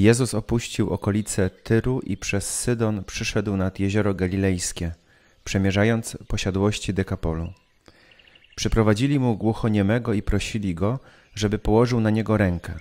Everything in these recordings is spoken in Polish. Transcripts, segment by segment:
Jezus opuścił okolice Tyru i przez Sydon przyszedł nad jezioro Galilejskie, przemierzając posiadłości Dekapolu. Przyprowadzili mu głuchoniemego i prosili go, żeby położył na niego rękę.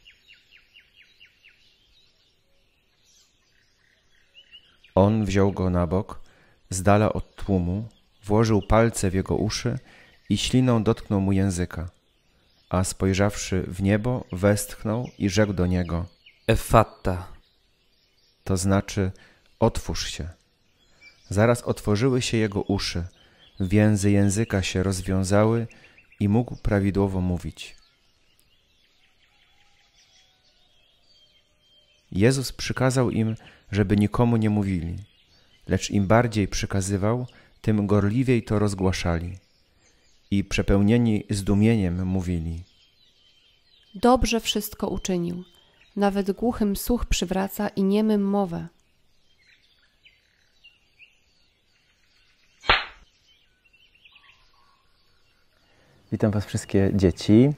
On wziął go na bok, z dala od tłumu, włożył palce w jego uszy i śliną dotknął mu języka. A spojrzawszy w niebo, westchnął i rzekł do niego: Effatta. To znaczy, otwórz się. Zaraz otworzyły się jego uszy, więzy języka się rozwiązały i mógł prawidłowo mówić. Jezus przykazał im, żeby nikomu nie mówili, lecz im bardziej przykazywał, tym gorliwiej to rozgłaszali. I przepełnieni zdumieniem mówili: Dobrze wszystko uczynił. Nawet głuchym słuch przywraca i niemym mowę. Witam Was wszystkie dzieci.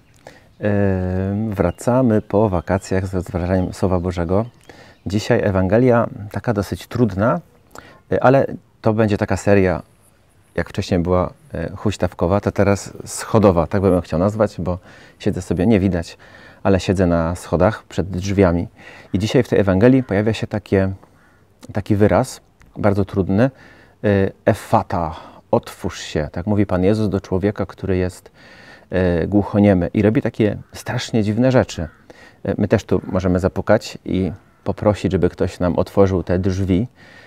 Wracamy po wakacjach z rozważaniem Słowa Bożego. Dzisiaj Ewangelia taka dosyć trudna, ale to będzie taka seria, jak wcześniej była huśtawkowa, to teraz schodowa, tak bym ją chciał nazwać, bo siedzę sobie, nie widać, ale siedzę na schodach przed drzwiami. I dzisiaj w tej Ewangelii pojawia się taki wyraz, bardzo trudny, effata, otwórz się. Tak mówi Pan Jezus do człowieka, który jest głuchoniemy i robi takie strasznie dziwne rzeczy. My też tu możemy zapukać i poprosić, żeby ktoś nam otworzył te drzwi.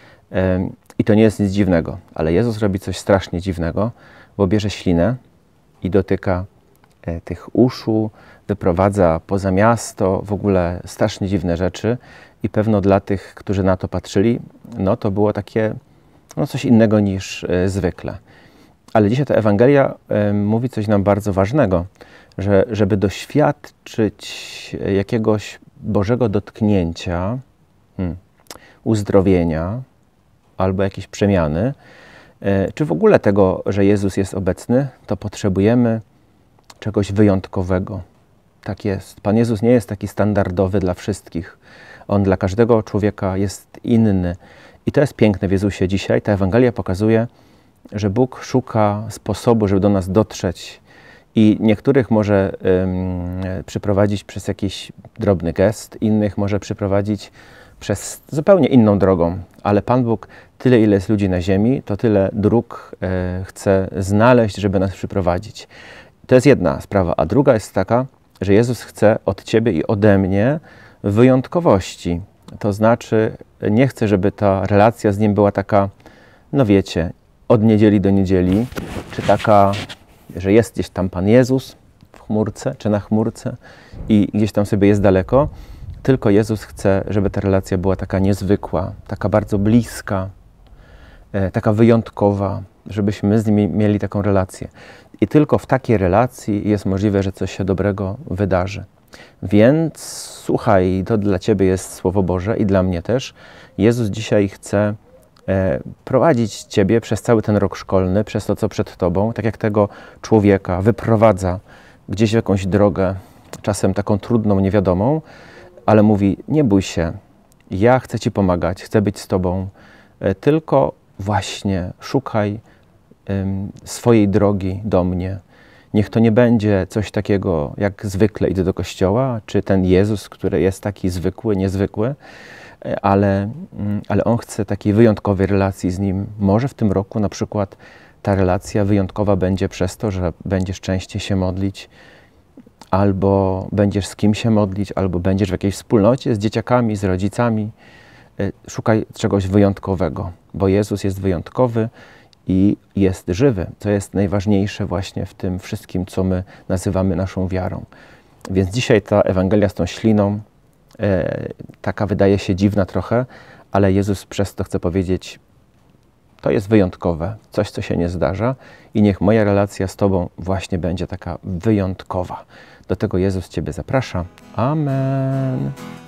I to nie jest nic dziwnego, ale Jezus robi coś strasznie dziwnego, bo bierze ślinę i dotyka tych uszu, wyprowadza poza miasto, w ogóle strasznie dziwne rzeczy i pewno dla tych, którzy na to patrzyli, no to było takie coś innego niż zwykle. Ale dzisiaj ta Ewangelia mówi coś nam bardzo ważnego, że żeby doświadczyć jakiegoś Bożego dotknięcia, uzdrowienia albo jakiejś przemiany, czy w ogóle tego, że Jezus jest obecny, to potrzebujemy czegoś wyjątkowego. Tak jest. Pan Jezus nie jest taki standardowy dla wszystkich. On dla każdego człowieka jest inny. I to jest piękne w Jezusie dzisiaj. Ta Ewangelia pokazuje, że Bóg szuka sposobu, żeby do nas dotrzeć. I niektórych może przyprowadzić przez jakiś drobny gest, innych może przyprowadzić przez zupełnie inną drogą. Ale Pan Bóg, tyle ile jest ludzi na ziemi, to tyle dróg chce znaleźć, żeby nas przyprowadzić. To jest jedna sprawa. A druga jest taka, że Jezus chce od Ciebie i ode mnie wyjątkowości. To znaczy nie chce, żeby ta relacja z Nim była taka, no wiecie, od niedzieli do niedzieli, czy taka, że jest gdzieś tam Pan Jezus w chmurce, czy na chmurce i gdzieś tam sobie jest daleko, tylko Jezus chce, żeby ta relacja była taka niezwykła, taka bardzo bliska, taka wyjątkowa, żebyśmy z Nim mieli taką relację. I tylko w takiej relacji jest możliwe, że coś się dobrego wydarzy. Więc słuchaj, to dla Ciebie jest Słowo Boże i dla mnie też. Jezus dzisiaj chce prowadzić Ciebie przez cały ten rok szkolny, przez to, co przed Tobą, tak jak tego człowieka wyprowadza gdzieś w jakąś drogę, czasem taką trudną, niewiadomą, ale mówi: nie bój się, ja chcę Ci pomagać, chcę być z Tobą, tylko właśnie szukaj swojej drogi do mnie. Niech to nie będzie coś takiego, jak zwykle idę do kościoła, czy ten Jezus, który jest taki zwykły, niezwykły, ale On chce takiej wyjątkowej relacji z Nim. Może w tym roku na przykład ta relacja wyjątkowa będzie przez to, że będziesz częściej się modlić, albo będziesz z kim się modlić, albo będziesz w jakiejś wspólnocie z dzieciakami, z rodzicami. Szukaj czegoś wyjątkowego, bo Jezus jest wyjątkowy i jest żywy, co jest najważniejsze właśnie w tym wszystkim, co my nazywamy naszą wiarą. Więc dzisiaj ta Ewangelia z tą śliną taka wydaje się dziwna trochę, ale Jezus przez to chce powiedzieć: to jest wyjątkowe, coś, co się nie zdarza i niech moja relacja z Tobą właśnie będzie taka wyjątkowa. Do tego Jezus Ciebie zaprasza. Amen.